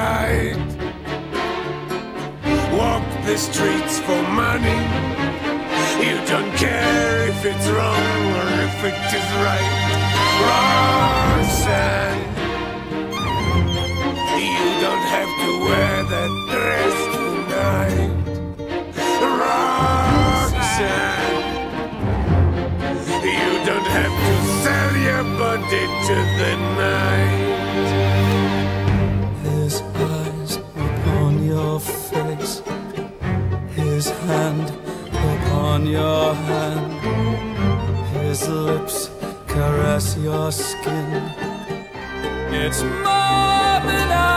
right. Walk the streets for money. You don't care if it's wrong or if it is right. Roxanne, you don't have to wear that dress tonight. Roxanne, you don't have to sell your body to the night. His eyes upon your face, his hand upon your hand, his lips caress your skin. It's more than I